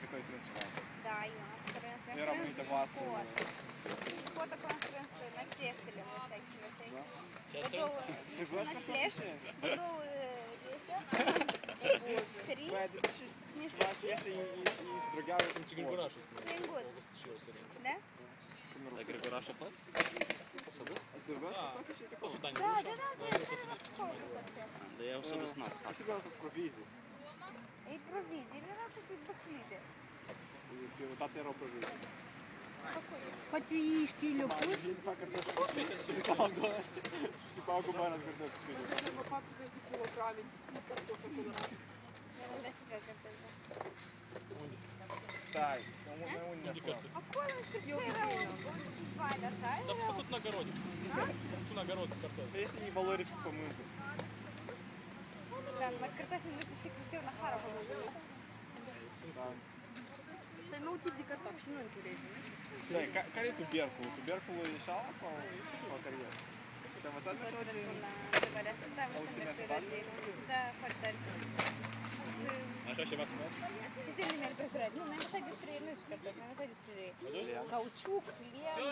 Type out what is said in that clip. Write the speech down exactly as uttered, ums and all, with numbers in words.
той strânsăoasă. Da, eu am strâns. Nu era multe voastre. Pot acolo am strâns nașteștile, всякие, știi? Ты знаешь, как Нашлешь? вообще? Буду есть. Три. Знаешь, если и с другими... Там Григорашу Лингут. Да? Так, Григораша плат? Ты знаешь, как вообще такого? Да, да, да. Да я все знав. Я всегда с провизией. И провизии, или раз такие бахлиды. Dat era o provizie. Poate ești lupus? Типа огурцы на картошку. По patruzeci de kilograme картофеля на раз. Я не дофига картофеля. Stai, unde unde acolo? Acolo se era un vai de așa, Да era тут на огороде. Тут на огороде картофель. Este не valori pe pământ. Da, numai cartofi nu și creșteau în afară acolo. Asta e nou tip de cartofi și nu înțelegem. Stai, care e tuberculul? Tuberculul e șala sau sau care e? Te-am învățat așa de... Întrebarea asta, da, mă sunt de priorități. Da, foarte tare. Așa ceva să merg? Sunt zilele mele preferate. Nu, mi-am învățat despre, nu despre cartofi, mi-am învățat despre cauciuc, lemn.